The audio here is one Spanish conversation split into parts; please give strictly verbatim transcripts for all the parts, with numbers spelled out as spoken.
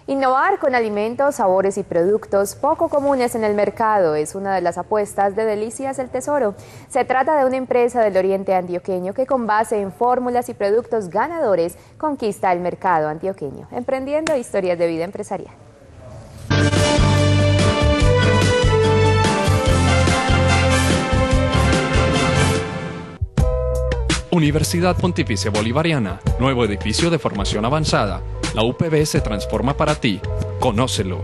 Innovar con alimentos, sabores y productos poco comunes en el mercado es una de las apuestas de Delicias El Tesoro. Se trata de una empresa del oriente antioqueño que con base en fórmulas y productos ganadores conquista el mercado antioqueño, emprendiendo historias de vida empresarial. Universidad Pontificia Bolivariana, nuevo edificio de formación avanzada. La U P B se transforma para ti. Conócelo.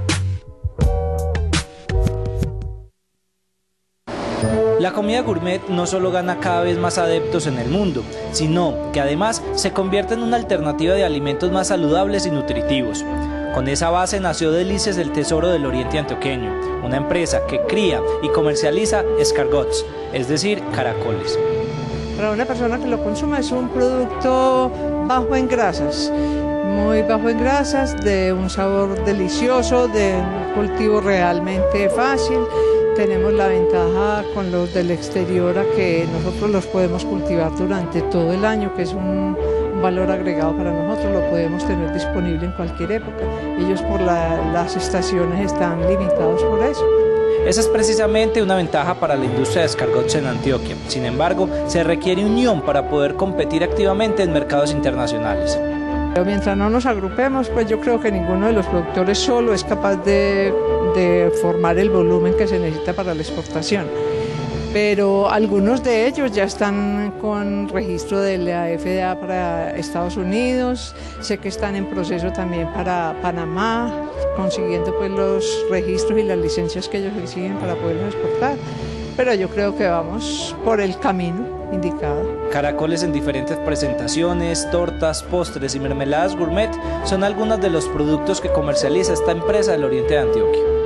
La comida gourmet no solo gana cada vez más adeptos en el mundo, sino que además se convierte en una alternativa de alimentos más saludables y nutritivos. Con esa base nació Delicias El Tesoro del Oriente Antioqueño, una empresa que cría y comercializa escargots, es decir, caracoles. Para una persona que lo consuma es un producto bajo en grasas, muy bajo en grasas, de un sabor delicioso, de un cultivo realmente fácil. Tenemos la ventaja con los del exterior a que nosotros los podemos cultivar durante todo el año, que es un, un valor agregado para nosotros, lo podemos tener disponible en cualquier época. Ellos por la, las estaciones están limitados por eso. Esa es precisamente una ventaja para la industria de escargots en Antioquia. Sin embargo, se requiere unión para poder competir activamente en mercados internacionales. Pero mientras no nos agrupemos, pues yo creo que ninguno de los productores solo es capaz de, de formar el volumen que se necesita para la exportación. Pero algunos de ellos ya están con registro de la F D A para Estados Unidos, sé que están en proceso también para Panamá, consiguiendo pues los registros y las licencias que ellos exigen para poderlos exportar. Pero yo creo que vamos por el camino indicado. Caracoles en diferentes presentaciones, tortas, postres y mermeladas gourmet son algunos de los productos que comercializa esta empresa del Oriente de Antioquia.